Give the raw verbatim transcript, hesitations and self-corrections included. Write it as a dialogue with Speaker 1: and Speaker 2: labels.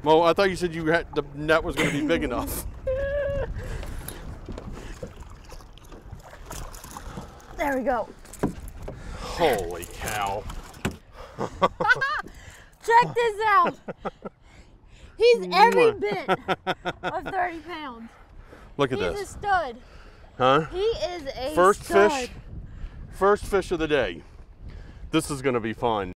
Speaker 1: Mo, I thought you said you had the net was going to be big enough.
Speaker 2: There we go.
Speaker 1: Holy cow.
Speaker 2: Check this out. He's every bit of thirty pounds.
Speaker 1: Look at
Speaker 2: He's
Speaker 1: this.
Speaker 2: He's a stud.
Speaker 1: Huh?
Speaker 2: He is a
Speaker 1: first
Speaker 2: stud.
Speaker 1: fish. First fish of the day. This is going to be fun.